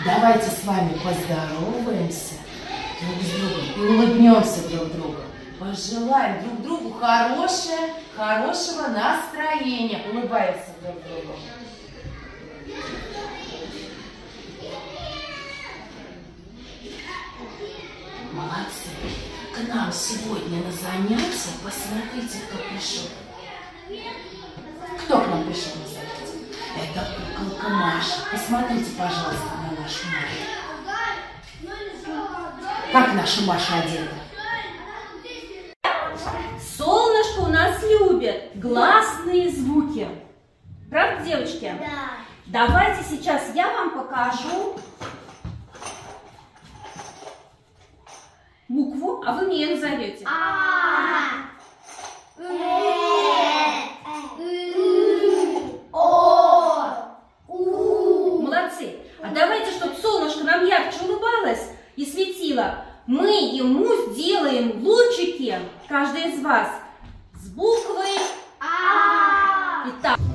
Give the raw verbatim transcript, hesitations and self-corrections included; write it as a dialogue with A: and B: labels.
A: Давайте с вами поздороваемся друг с другом и улыбнемся друг другу. Пожелаем друг другу хорошее, хорошего настроения. Улыбаемся друг другу. Молодцы. К нам сегодня на занятия, посмотрите, кто пришел. Кто к нам пришел на занятия? Это куколка Маша. Посмотрите, пожалуйста, на нашу Машу. Как наша Маша одета?
B: Солнышко у нас любит гласные звуки. Правда, девочки?
C: Да.
B: Давайте сейчас я вам покажу букву, а вы мне ее назовете.
C: А. О. У.
B: Молодцы. А давайте, чтобы солнышко нам ярче улыбалось и светило, мы ему сделаем лучики, каждый из вас, с буквой
C: А.
B: Итак.